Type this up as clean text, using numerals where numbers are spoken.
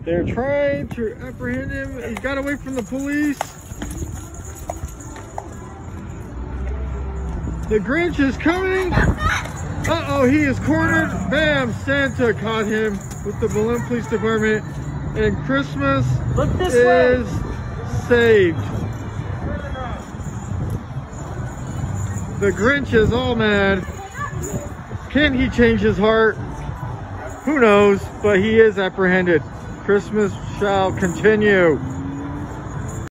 They're trying to apprehend him. He got away from the police. The Grinch is coming. Uh-oh, he is cornered. Bam, Santa caught him with the Balloon Police Department. And Christmas is saved. The Grinch is all mad. Can he change his heart? Who knows, but he is apprehended. Christmas shall continue.